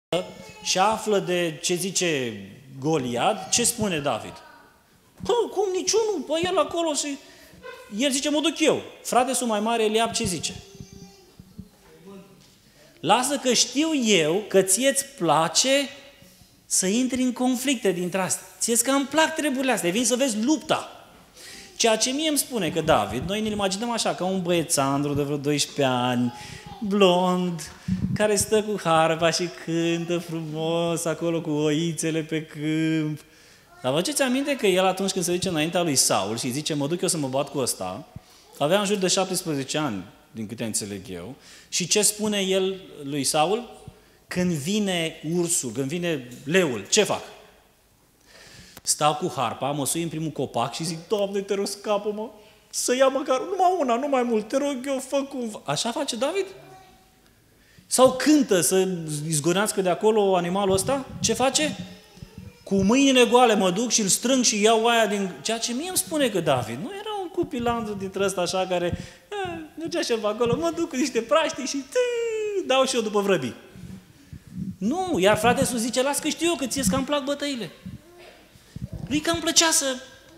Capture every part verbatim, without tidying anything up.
și află de ce zice Goliat, ce spune David? Bă, cum niciunul? Păi el acolo și... El zice, mă duc eu. Frate-sul mai mare, Eliab, ce zice? Lasă că știu eu că ție-ți place să intri în conflicte dintre astea. Ție-ți că îmi plac treburile astea, vin să vezi lupta. Ceea ce mie îmi spune că David, noi ne imaginăm așa, ca un băiețandru de vreo doisprezece ani, blond, care stă cu harpa și cântă frumos acolo cu oițele pe câmp. Dar vă faceți aminte că el atunci când se duce înaintea lui Saul și zice, mă duc eu să mă bat cu ăsta, avea în jur de șaptesprezece ani, din câte înțeleg eu, și ce spune el lui Saul? Când vine ursul, când vine leul, ce fac? Stau cu harpa, mă sui în primul copac și zic, Doamne, te rog, scapă-mă, să ia măcar numai una, nu mai mult, te rog, eu fac cumva. Așa face David? Sau cântă să izgonească de acolo animalul ăsta? Ce face? Cu mâinile goale mă duc și îl strâng și iau aia din... Ceea ce mie îmi spune că David nu era un cupilandru dintre ăsta așa care mergea și el pe acolo, mă duc cu niște praștii și tii, dau și eu după vrăbii. Nu, iar frate sus zice, las că știu eu că ție că îmi plac bătăile. Lui că îmi plăcea să...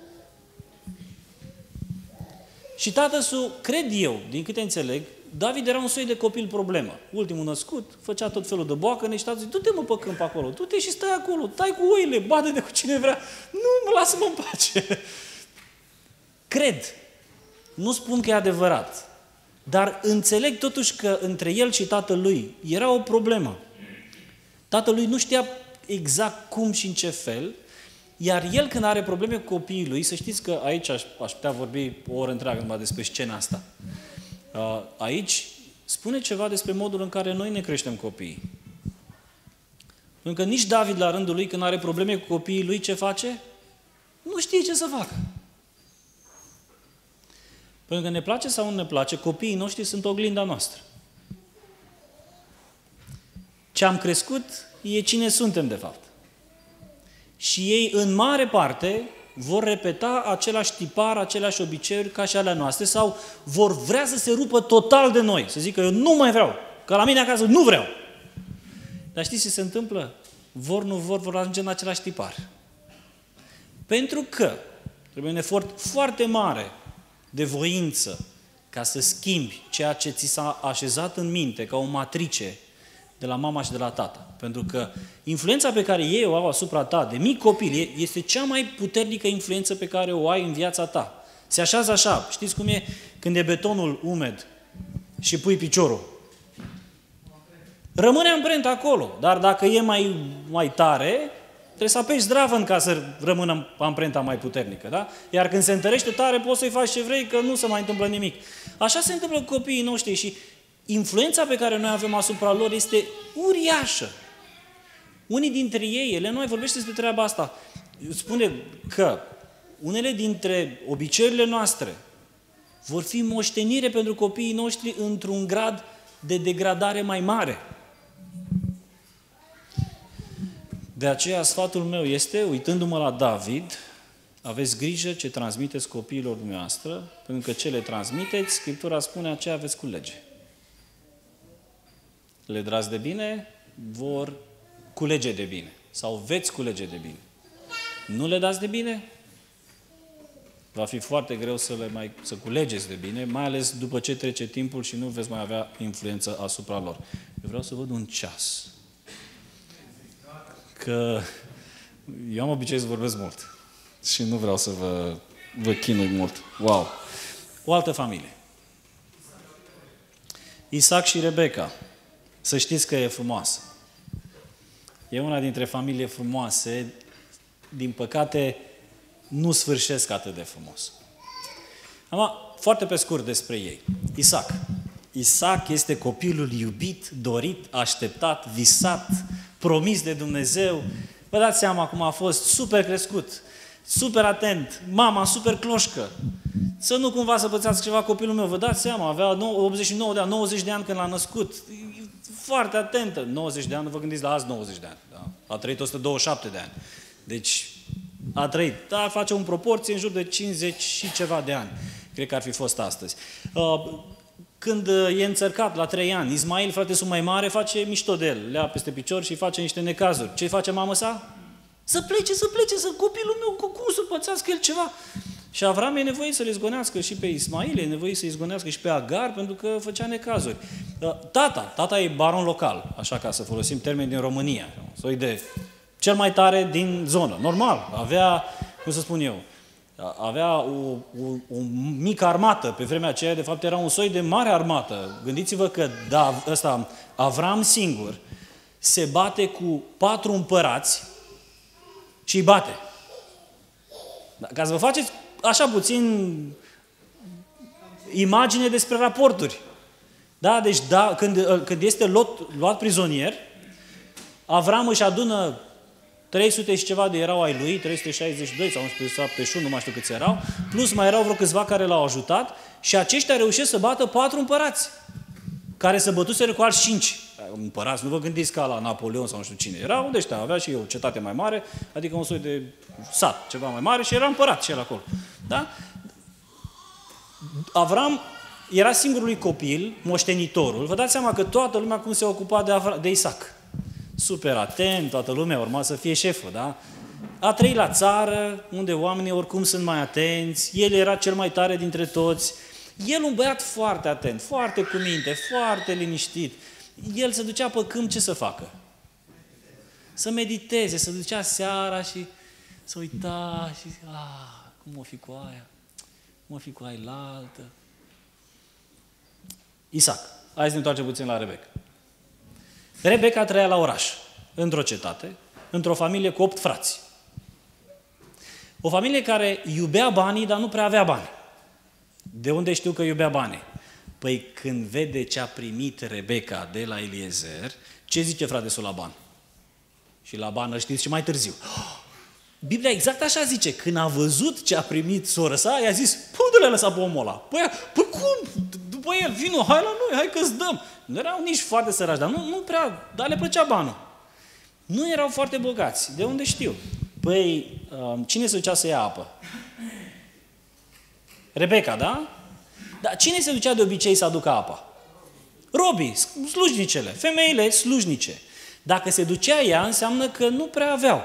Și tatăsul, cred eu, din câte înțeleg, David era un soi de copil problemă. Ultimul născut, făcea tot felul de boacăne și tatăl zice, du-te mă pe câmp acolo, du-te și stai acolo, tai cu oile, bate-te cu cine vrea. Nu, mă lasă-mă în pace. Cred. Nu spun că e adevărat. Dar înțeleg totuși că între el și tatălui era o problemă. Tatălui nu știa exact cum și în ce fel, iar el când are probleme cu copiii lui, să știți că aici aș, aș putea vorbi o oră întreagă numai despre scena asta. Aici spune ceva despre modul în care noi ne creștem copiii. Pentru că nici David la rândul lui, când are probleme cu copiii lui, ce face? Nu știe ce să facă. Pentru că ne place sau nu ne place, copiii noștri sunt oglinda noastră. Ce am crescut e cine suntem de fapt. Și ei, în mare parte, vor repeta același tipar, aceleași obiceiuri ca și ale noastre sau vor vrea să se rupă total de noi. Să zică, eu nu mai vreau, că la mine acasă nu vreau. Dar știți ce se întâmplă? Vor, nu vor, vor ajunge în același tipar. Pentru că trebuie un efort foarte mare de voință ca să schimbi ceea ce ți s-a așezat în minte ca o matrice de la mama și de la tata. Pentru că influența pe care ei o au asupra ta, de mic copil, este cea mai puternică influență pe care o ai în viața ta. Se așează așa. Știți cum e când e betonul umed și pui piciorul? Rămâne amprenta acolo. Dar dacă e mai, mai tare, trebuie să apeși zdravăn ca să rămână amprenta mai puternică. Da? Iar când se întărește tare, poți să-i faci ce vrei, că nu se mai întâmplă nimic. Așa se întâmplă cu copiii noștri și influența pe care noi avem asupra lor este uriașă. Unii dintre ei, ele nu mai vorbește despre treaba asta, spune că unele dintre obiceiurile noastre vor fi moștenire pentru copiii noștri într-un grad de degradare mai mare. De aceea sfatul meu este, uitându-mă la David, aveți grijă ce transmiteți copiilor dumneavoastră, pentru că ce le transmiteți, Scriptura spune, aceea veți culege. Le dați de bine, vor culege de bine. Sau veți culege de bine. Nu le dați de bine, va fi foarte greu să, le mai, să culegeți de bine, mai ales după ce trece timpul și nu veți mai avea influență asupra lor. Eu vreau să văd un ceas. Că eu am obicei să vorbesc mult. Și nu vreau să vă, vă chinui mult. Wow! O altă familie. Isaac și Rebecca. Să știți că e frumoasă. E una dintre familii frumoase, din păcate, nu sfârșesc atât de frumos. Acum, foarte pe scurt despre ei. Isaac. Isaac este copilul iubit, dorit, așteptat, visat, promis de Dumnezeu. Vă dați seama cum a fost super crescut, super atent, mama super cloșcă. Să nu cumva să pățească ceva copilul meu. Vă dați seama, avea optzeci și nouă de ani, nouăzeci de ani când l-a născut. Foarte atentă. nouăzeci de ani, nu vă gândiți la azi nouăzeci de ani. Da? A trăit o sută douăzeci și șapte de ani. Deci, a trăit. Da, face o proporție în jur de cincizeci și ceva de ani. Cred că ar fi fost astăzi. Uh, Când e înțărcat la trei ani, Ismail, frate său mai mare, face mișto de el, le ia peste picior și îi face niște necazuri. Ce face mama sa? Să plece, să plece, să copilul meu, cu cum să pățească el ceva. Și Avram e nevoie să le izgonească și pe Ismail, e nevoie să izgonească și pe Agar, pentru că făcea necazuri. Tata, tata e baron local, așa ca să folosim termeni din România. Soi de cel mai tare din zonă. Normal, avea, cum să spun eu, avea o, o, o mică armată. Pe vremea aceea, de fapt, era un soi de mare armată. Gândiți-vă că da, ăsta, Avram singur se bate cu patru împărați și îi bate. Ca să vă faceți așa puțin imagine despre raporturi. Da? Deci da, când, când este luat, luat prizonier, Avram își adună trei sute și ceva de erau ai lui, trei sute șaizeci și doi sau o sută șaptezeci și unu, nu mai știu câți erau, plus mai erau vreo câțiva care l-au ajutat și aceștia reușesc să bată patru împărați, care se bătuseră cu alți cinci. Împărați, nu vă gândiți ca la Napoleon sau nu știu cine. Erau de ăștia, avea și o cetate mai mare, adică un soi de sat, ceva mai mare și era împărat și el acolo. Da? Avram era singurului copil, moștenitorul. Vă dați seama că toată lumea cum se ocupa de, Avra, de Isaac. Super atent, toată lumea urma să fie șeful, da? A trăit la țară, unde oamenii oricum sunt mai atenți, el era cel mai tare dintre toți. El un băiat foarte atent, foarte cu minte, foarte liniștit. El se ducea pe câmp, ce să facă? Să mediteze, să ducea seara și să uita și ah, cum o fi cu aia, cum o fi cu aia la altă. Isaac. Hai să ne întoarcem puțin la Rebecca. Rebecca trăia la oraș, într-o cetate, într-o familie cu opt frați. O familie care iubea banii, dar nu prea avea bani. De unde știu că iubea banii? Păi când vede ce a primit Rebecca de la Eliezer, ce zice frate său Laban? Și Laban, știți, și mai târziu. Biblia exact așa zice. Când a văzut ce a primit sora sa, i-a zis, păi unde le-a lăsat pe omul ăla? Păi, păi cum? După el, vino, hai la noi, hai că-ți dăm. Nu erau nici foarte săraci, dar nu, nu prea, dar le plăcea banul. Nu erau foarte bogați. De unde știu? Păi, cine se ducea să ia apă? Rebecca, da? Dar cine se ducea de obicei să aducă apa? Robii, slujnicele, femeile slujnice. Dacă se ducea ea, înseamnă că nu prea aveau.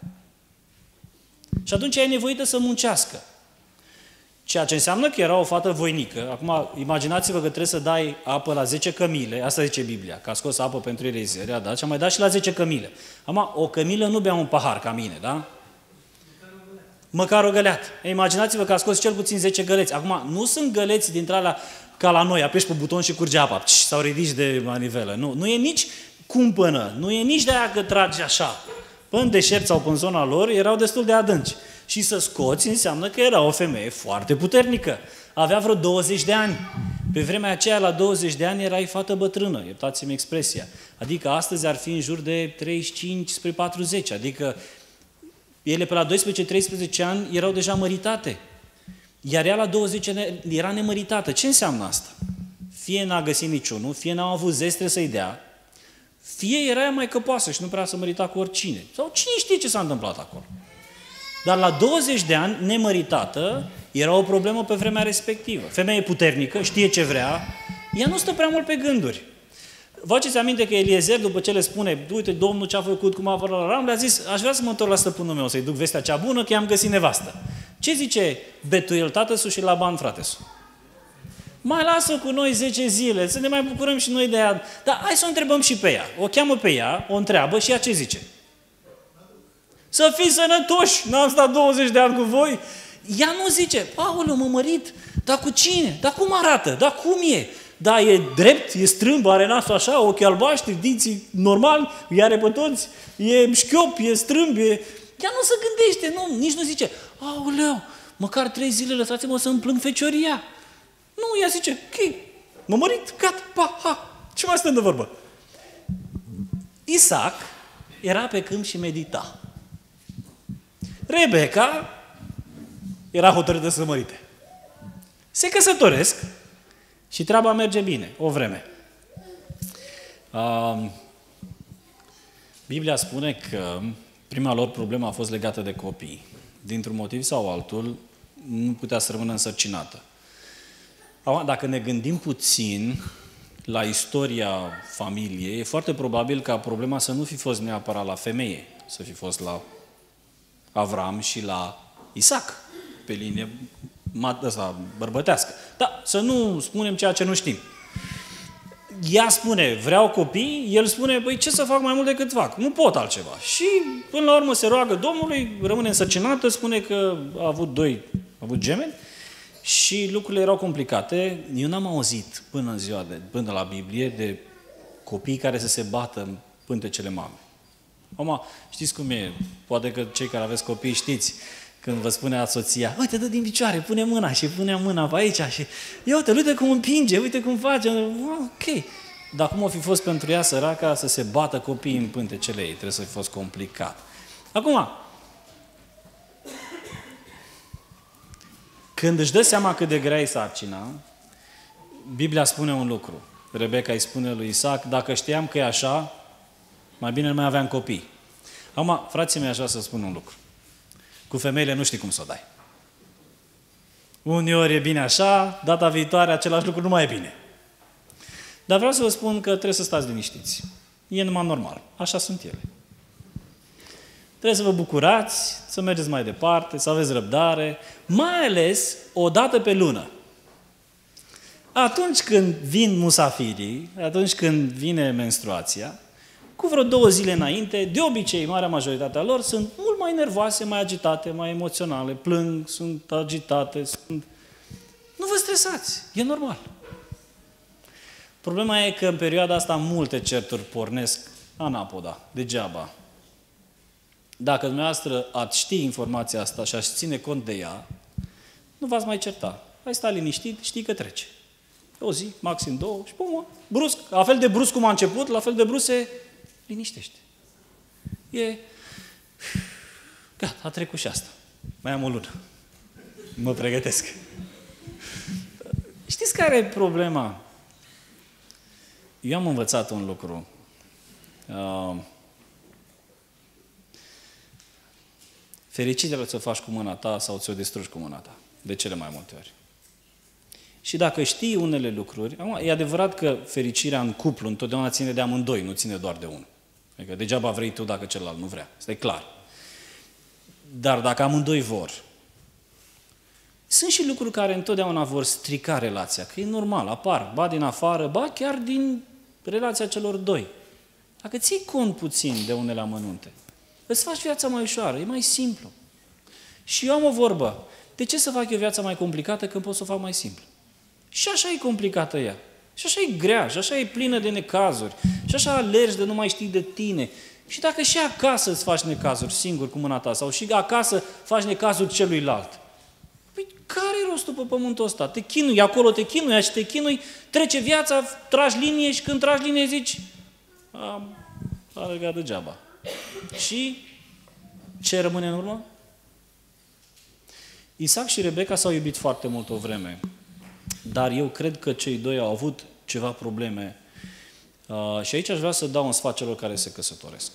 Și atunci ea e nevoită să muncească. Ceea ce înseamnă că era o fată voinică. Acum, imaginați-vă că trebuie să dai apă la zece cămile, asta zice Biblia, că a scos apă pentru Eliezer, a dat și a mai dat și la zece cămile. Acum, o cămilă nu bea un pahar ca mine, da? Măcar o găleată. Imaginați-vă că a scos cel puțin zece găleți. Acum, nu sunt găleți dintre alea ca la noi, apeși pe buton și curge apa, sau ridici de manivelă. Nu, nu e nici cumpănă, nu e nici de aia că tragi așa. În deșert sau în zona lor erau destul de adânci. Și să scoți înseamnă că era o femeie foarte puternică. Avea vreo douăzeci de ani. Pe vremea aceea, la douăzeci de ani, erai fată bătrână, iertați-mi expresia. Adică astăzi ar fi în jur de treizeci și cinci spre patruzeci. Adică ele pe la doisprezece treisprezece ani erau deja măritate. Iar ea la douăzeci era nemăritată. Ce înseamnă asta? Fie n-a găsit niciunul, fie n-au avut zestre să-i dea, fie era ea mai căpoasă și nu prea să mărita cu oricine. Sau cine știe ce s-a întâmplat acolo. Dar la douăzeci de ani, nemăritată, era o problemă pe vremea respectivă. Femeie puternică, știe ce vrea, ea nu stă prea mult pe gânduri. Vă aduceți aminte că Eliezer, după ce le spune, uite, Domnul ce-a făcut, cum a făcut la Ram, le-a zis, aș vrea să mă întorc la stăpânul meu, să-i duc vestea cea bună, că i-am găsit nevastă. Ce zice Betuel, tatăsu, și Laban, fratesu? Mai lasă cu noi zece zile, să ne mai bucurăm și noi de ea. Dar hai să o întrebăm și pe ea. O cheamă pe ea, o întreabă și ea ce zice? Să fiți sănătoși, n-am stat douăzeci de ani cu voi. Ea nu zice, aoleu, mă mărit, dar cu cine? Dar cum arată? Dar cum e? Da, e drept, e strâmb, are nasul așa, ochii albaștri, dinții normali, îi are pe toți, e șchiop, e strâmb, e... Ea nu se gândește, nu, nici nu zice, aoleu, măcar trei zile lăsați-mă să-mi plâng fecioria. Nu, ea zice, ok, mă mărit, gata, pa, ha, ce mai stăm de vorbă? Isaac era pe câmp și medita. Rebecca era hotărâtă să mărite. Se căsătoresc și treaba merge bine, o vreme. Uh, Biblia spune că prima lor problemă a fost legată de copii. Dintr-un motiv sau altul, nu putea să rămână însărcinată. Acum, dacă ne gândim puțin la istoria familiei, e foarte probabil ca problema să nu fi fost neapărat la femeie, să fi fost la Avram și la Isaac, pe linie ăsta, bărbătească. Dar să nu spunem ceea ce nu știm. Ea spune, vreau copii, el spune, băi, ce să fac mai mult decât fac? Nu pot altceva. Și până la urmă se roagă Domnului, rămâne însărcinată, spune că a avut doi, a avut gemeni și lucrurile erau complicate. Eu n-am auzit până în ziua de, până la Biblie de copii care să se bată în pântecele mamei. Acum, știți cum e? Poate că cei care aveți copii știți. Când vă spune soția, uite, dă din picioare, pune mâna și pune mâna pe aici și ia uite, uite cum împinge, uite cum face. Ok. Dar cum o fi fost pentru ea săraca să se bată copiii în pântecele ei? Trebuie să fi fost complicat. Acum, când își dă seama cât de grea e sarcina, Biblia spune un lucru. Rebecca îi spune lui Isaac, dacă știam că e așa, mai bine nu mai aveam copii. Acum, frații mei, aș vrea să spun un lucru. Cu femeile nu știi cum să o dai. Uneori e bine așa, data viitoare același lucru nu mai e bine. Dar vreau să vă spun că trebuie să stați liniștiți. E numai normal. Așa sunt ele. Trebuie să vă bucurați, să mergeți mai departe, să aveți răbdare, mai ales o dată pe lună. Atunci când vin musafirii, atunci când vine menstruația, cu vreo două zile înainte, de obicei, marea majoritatea lor sunt mult mai nervoase, mai agitate, mai emoționale, plâng, sunt agitate, sunt... Nu vă stresați, e normal. Problema e că în perioada asta multe certuri pornesc anapoda, degeaba. Dacă dumneavoastră ați ști informația asta și ați ține cont de ea, nu v-ați mai certa. Hai sta liniștit, știi că trece. O zi, maxim două, și pum, brusc, la fel de brusc cum a început, la fel de brusc se liniștește. E... Gata, a trecut și asta. Mai am o lună. Mă pregătesc. Știți care e problema? Eu am învățat un lucru. Uh, fericirea ți-o faci cu mâna ta sau ți-o distrugi cu mâna ta. De cele mai multe ori. Și dacă știi unele lucruri, acum, e adevărat că fericirea în cuplu întotdeauna ține de amândoi, nu ține doar de unul. Adică degeaba vrei tu dacă celălalt nu vrea. Asta e clar. Dar dacă amândoi vor, sunt și lucruri care întotdeauna vor strica relația, că e normal, apar, ba din afară, ba chiar din relația celor doi. Dacă ții cont puțin de unele amănunte, îți faci viața mai ușoară, e mai simplu. Și eu am o vorbă, de ce să fac eu viața mai complicată când pot să o fac mai simplu? Și așa e complicată ea. Și așa e grea, și așa e plină de necazuri. Și așa alergi de nu mai știi de tine. Și dacă și acasă îți faci necazuri singur cu mâna ta, sau și acasă faci necazuri celuilalt, păi care e rostul pe pământul ăsta? Te chinui, acolo te chinui, și te chinui, trece viața, tragi linie și când tragi linie zici, am alergat degeaba. Și ce rămâne în urmă? Isaac și Rebecca s-au iubit foarte mult o vreme. Dar eu cred că cei doi au avut ceva probleme. Uh, și aici aș vrea să dau un sfat celor care se căsătoresc.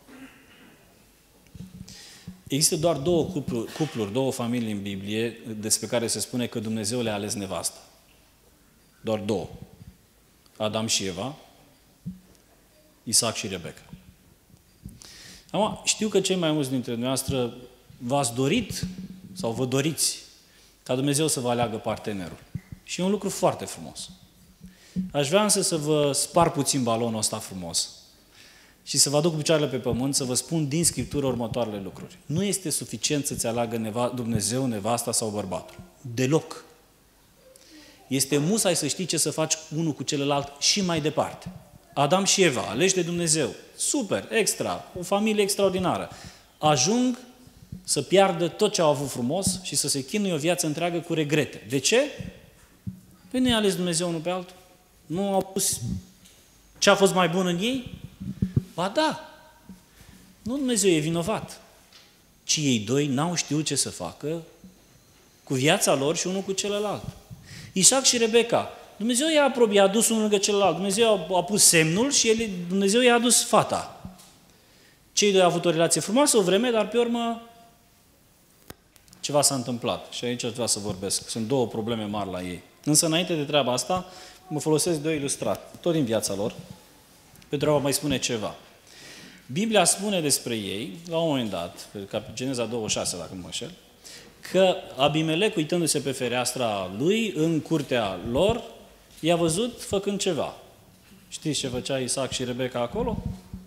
Există doar două cupluri, cupluri, două familii în Biblie despre care se spune că Dumnezeu le-a ales nevastă. Doar două. Adam și Eva, Isaac și Rebecca. Acum, știu că cei mai mulți dintre noastre v-ați dorit sau vă doriți ca Dumnezeu să vă aleagă partenerul. Și e un lucru foarte frumos. Aș vrea însă să vă spar puțin balonul ăsta frumos și să vă aduc picioarele pe pământ, să vă spun din Scriptură următoarele lucruri. Nu este suficient să-ți aleagă neva, Dumnezeu nevasta sau bărbatul. Deloc. Este musai să știi ce să faci unul cu celălalt și mai departe. Adam și Eva, aleși de Dumnezeu. Super, extra, o familie extraordinară. Ajung să piardă tot ce au avut frumos și să se chinuie o viață întreagă cu regrete. De ce? Păi nu i-a ales Dumnezeu unul pe altul? Nu au pus ce a fost mai bun în ei? Ba da! Nu Dumnezeu e vinovat, ci ei doi n-au știut ce să facă cu viața lor și unul cu celălalt. Isaac și Rebecca, Dumnezeu i-a apropiat, i-a adus unul lângă celălalt. Dumnezeu a pus semnul și el, Dumnezeu i-a adus fata. Cei doi au avut o relație frumoasă o vreme, dar pe urmă ceva s-a întâmplat. Și aici aș vrea să vorbesc. Sunt două probleme mari la ei. Însă înainte de treaba asta, mă folosesc de o ilustrare, tot din viața lor, pentru a vă mai spune ceva. Biblia spune despre ei, la un moment dat, pe Geneza douăzeci și șase, dacă nu mă înșel, că Abimelec, uitându-se pe fereastra lui, în curtea lor, i-a văzut făcând ceva. Știți ce făcea Isaac și Rebecca acolo?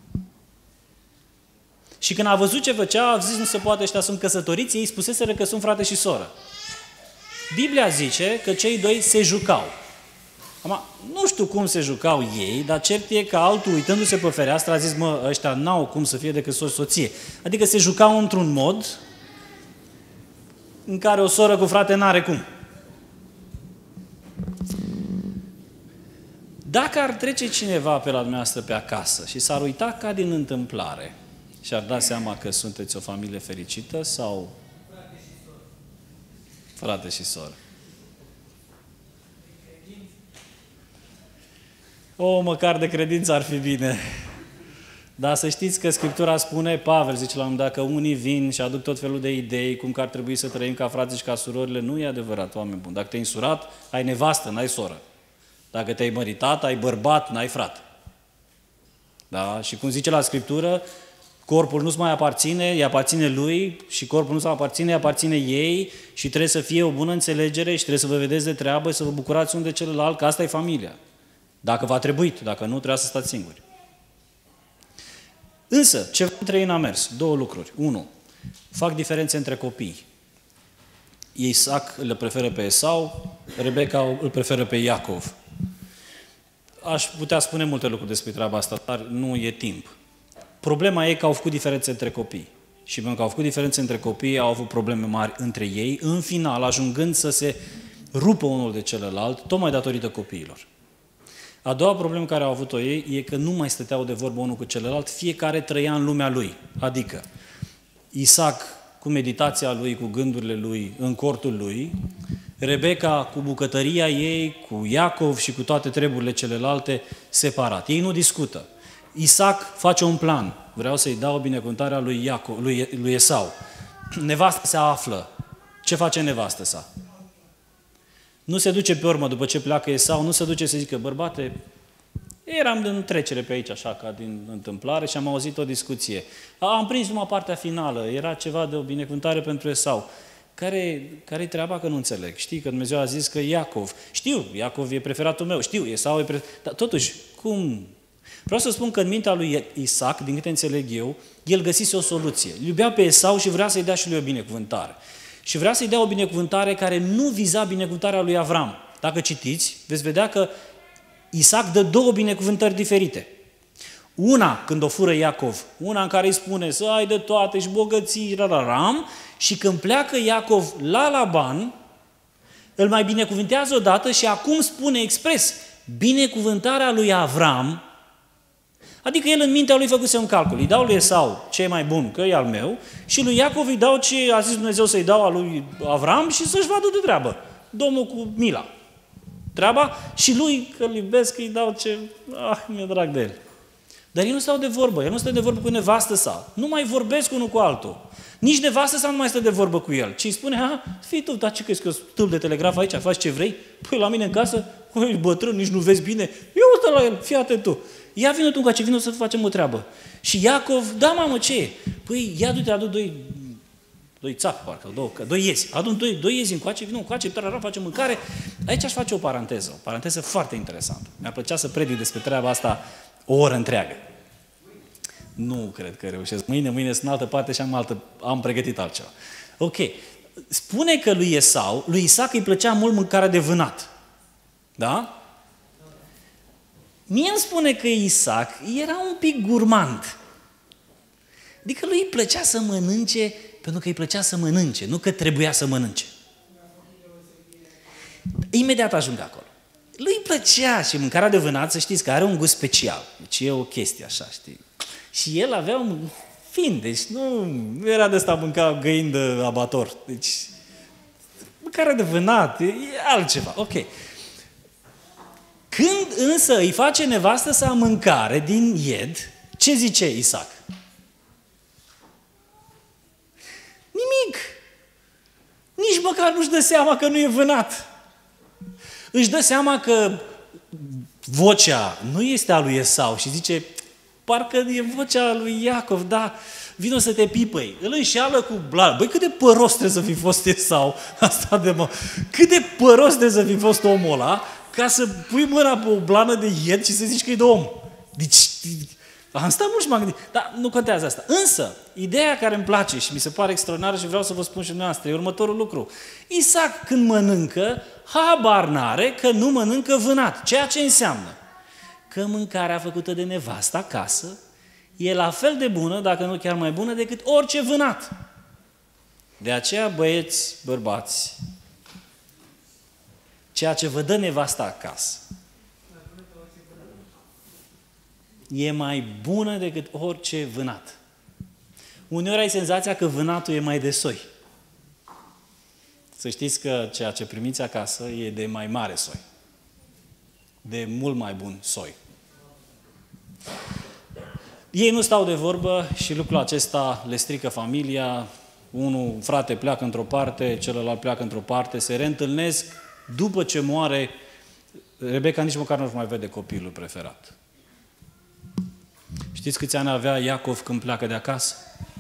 Și când a văzut ce făcea, a zis, nu se poate, ăștia sunt căsătoriți, ei spuseseră că sunt frate și soră. Biblia zice că cei doi se jucau. Acum, nu știu cum se jucau ei, dar cert e că altul, uitându-se pe fereastră, a zis, mă, ăștia n-au cum să fie decât soț-soție. Adică se jucau într-un mod în care o soră cu frate n-are cum. Dacă ar trece cineva pe la dumneavoastră pe acasă și s-ar uita ca din întâmplare și ar da seama că sunteți o familie fericită sau frate și soră? O, măcar de credință ar fi bine. Dar să știți că Scriptura spune, Pavel zice la un moment dat, că unii vin și aduc tot felul de idei, cum că ar trebui să trăim ca frații și ca surorile. Nu e adevărat, oameni buni. Dacă te-ai însurat, ai nevastă, n-ai soră. Dacă te-ai măritat, ai bărbat, n-ai frate. Da? Și cum zice la Scriptură, corpul nu-ți mai aparține, îi aparține lui și corpul nu-ți mai aparține, îi aparține ei și trebuie să fie o bună înțelegere și trebuie să vă vedeți de treabă și să vă bucurați unul de celălalt, că asta e familia. Dacă v-a trebuit, dacă nu, trebuia să stați singuri. Însă, ce între ei n-a mers? Două lucruri. Unu, fac diferențe între copii. Isaac îl preferă pe Esau, Rebecca îl preferă pe Iacov. Aș putea spune multe lucruri despre treaba asta, dar nu e timp. Problema e că au făcut diferențe între copii. Și pentru că au făcut diferențe între copii, au avut probleme mari între ei, în final, ajungând să se rupă unul de celălalt, tocmai datorită copiilor. A doua problemă care au avut-o ei e că nu mai stăteau de vorbă unul cu celălalt, fiecare trăia în lumea lui. Adică Isaac cu meditația lui, cu gândurile lui, în cortul lui, Rebecca cu bucătăria ei, cu Iacov și cu toate treburile celelalte separat. Ei nu discută. Isaac face un plan. Vreau să-i dau binecuvântarea lui, Iacov, lui, lui Esau. Nevastă se află. Ce face nevastă sa? Nu se duce pe urmă după ce pleacă Esau, nu se duce să zică, bărbate, eram în trecere pe aici, așa, ca din întâmplare și am auzit o discuție. Am prins numai partea finală, era ceva de o binecuvântare pentru Esau. Care, care-i treaba că nu înțeleg? Știi că Dumnezeu a zis că Iacov, știu, Iacov e preferatul meu, știu, Esau e preferatul, dar totuși, cum? Vreau să spun că în mintea lui Isaac, din câte înțeleg eu, el găsise o soluție. Îl iubea pe Esau și vrea să-i dea și lui o binecuvântare. Și vrea să-i dea o binecuvântare care nu viza binecuvântarea lui Avram. Dacă citiți, veți vedea că Isaac dă două binecuvântări diferite. Una când o fură Iacov, una în care îi spune să ai de toate și bogății, rararam, și când pleacă Iacov la Laban, îl mai binecuvântează odată și acum spune expres, binecuvântarea lui Avram, adică el în mintea lui făcuse un calcul, îi dau lui Esau ce e mai bun, că e al meu, și lui Iacov îi dau ce a zis Dumnezeu să-i dau al lui Avram și să-și vadă de treabă. Domnul cu mila. Treaba și lui, că îl iubesc, îi dau ce... Ah, mi-e drag de el. Dar ei nu stau de vorbă, el nu stă de vorbă cu nevastă sa. Nu mai vorbesc unul cu altul. Nici nevastă sa nu mai stă de vorbă cu el. Ci îi spune, ha, fii tu, dar ce crezi că eu stâlp de telegraf aici, faci ce vrei? Păi la mine în casă, ești bătrân, nici nu vezi bine. Eu stau la el, fii atent tu. Ia vină tu încoace, vină să facem o treabă. Și Iacov, da mamă, ce e? Păi ia du-te, adu doi, doi țapi, parcă, două, doi iezi. Adu doi, doi iezi încoace, vină încoace, tarara, facem mâncare. Aici aș face o paranteză, o paranteză foarte interesantă. Mi-ar plăcea să predic despre treaba asta o oră întreagă. Nu cred că reușesc. Mâine, mâine sunt în altă parte și am, altă, am pregătit altceva. Ok. Spune că lui Esau, lui Isaac îi plăcea mult mâncarea de vânat. Da? Mie îmi spune că Isaac era un pic gurmand. Adică lui îi plăcea să mănânce pentru că îi plăcea să mănânce, nu că trebuia să mănânce. Imediat ajung acolo. Lui îi plăcea și mâncarea de vânat, să știți că are un gust special. Deci e o chestie așa, știi? Și el avea un fin, deci nu era de ăsta mânca găini de abator. Deci mâncarea de vânat e altceva. Ok. Când însă îi face nevastă sa mâncare din ied, ce zice Isaac? Nimic. Nici măcar nu-și dă seama că nu e vânat. Își dă seama că vocea nu este a lui Esau și zice, parcă e vocea lui Iacov, da, vino să te pipăi. Îl înșeală cu blană. Băi, cât de păros trebuie să fi fost Esau, asta de mă, cât de păros trebuie să fi fost omul ăla, ca să pui mâna pe o blană de ied și să zici că e de om. Deci, am stat mult și m-am gândit. Dar nu contează asta. Însă, ideea care îmi place și mi se pare extraordinară și vreau să vă spun și dumneavoastră, e următorul lucru. Isaac, când mănâncă, habar n-are că nu mănâncă vânat. Ceea ce înseamnă că mâncarea făcută de nevastă acasă e la fel de bună, dacă nu chiar mai bună, decât orice vânat. De aceea, băieți, bărbați, ceea ce vă dă nevasta acasă e mai bună decât orice vânat. Uneori ai senzația că vânatul e mai de soi. Să știți că ceea ce primiți acasă e de mai mare soi. De mult mai bun soi. Ei nu stau de vorbă și lucrul acesta le strică familia. Unul, frate, pleacă într-o parte, celălalt pleacă într-o parte, se reîntâlnesc după ce moare. Rebecca nici măcar nu-și mai vede copilul preferat. Știți câți ani avea Iacov când pleacă de acasă?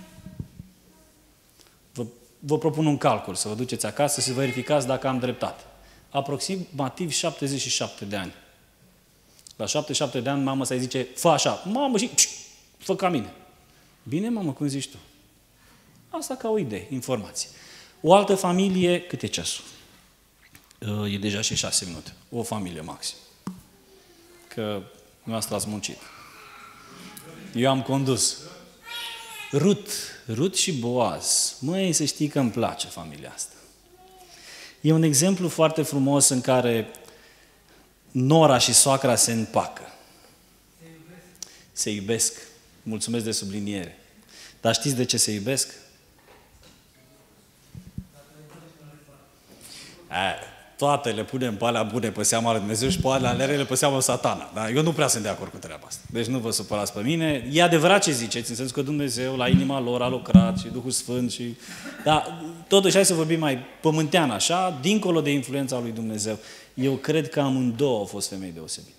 Vă, vă propun un calcul, să vă duceți acasă și să verificați dacă am dreptate. Aproximativ șaptezeci și șapte de ani. La șaptezeci și șapte de ani, mama să-i zice, fă așa, mamă, și pș, fă ca mine. Bine, mamă, cum zici tu? Asta ca o idee, informație. O altă familie, cât e ceasul? E deja și șase minute. O familie maxim. Că noastră ați muncit. Eu am condus. Rut, Rut și Boaz. Măi, să știi că îmi place familia asta. E un exemplu foarte frumos în care nora și soacra se împacă. Se iubesc. Mulțumesc de subliniere. Dar știți de ce se iubesc? A, toate le punem pe alea bune pe seama lui Dumnezeu și pe alea rele pe seama lui Satana. Da? Eu nu prea sunt de acord cu treaba asta. Deci nu vă supărați pe mine. E adevărat ce ziceți, în sensul că Dumnezeu la inima lor a lucrat și Duhul Sfânt și... Dar totuși hai să vorbim mai pământean așa, dincolo de influența lui Dumnezeu. Eu cred că amândouă au fost femei deosebite.